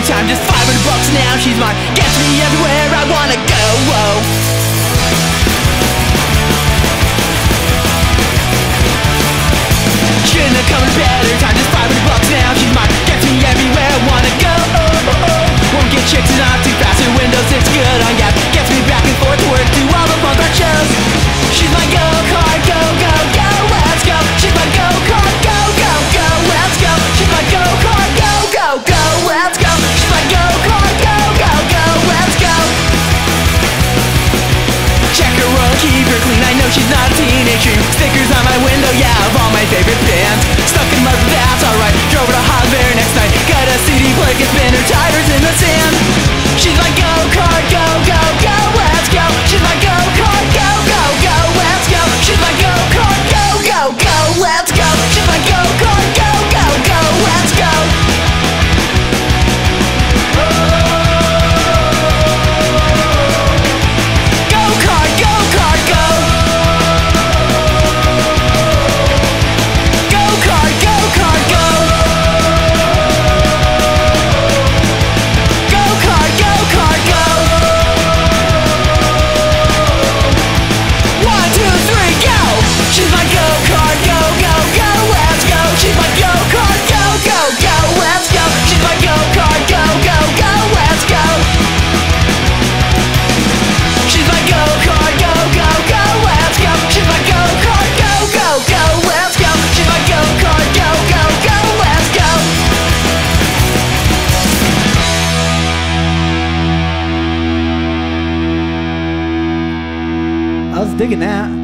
time, just $500 now. She's mine, gets me everywhere I wanna go. Whoa. Shouldn't have come at a better time, just $500 now. She's mine, gets me everywhere I wanna go. Won't get chicks and I'm too fast. Her windows, it's good on gas. Gets me back and forth to work, to all the fun art shows. She's my go-kart, go, go, go, let's go. She's my go-kart, go, go, go, let's go. She's my go-kart, go, go, go, let's go. She's my go-kart, go, go, go, let's go. Check her oil, keep her clean, I know she's not a teenager. Stickers on my window, yeah, of all my favorite bands. Stuck in love, that's alright. Drove her to Hot Bear next night. Got a CD player, can spin her tires in the sand. She's my go-kart, go, go, go, let's go. She's my go-kart, go, go, go, let's go. She's my go-kart, go, go, go, let's go. She's my go-kart, go, go, go, let's go. Go-kart, go-kart, go. Go-kart, go-kart, go. Go-kart, go-kart, go. 1, 2, 3, go. She's my go-kart, go, go, go, let's go. She's my go-kart, go, go, go, let's go. She's my go-kart, go, go, go, let's go. She's my go-kart, go, go, go, let's go. She's my go-kart, go, go, go, let's go. She's my go-kart, go, go, go, let's go. I was digging that.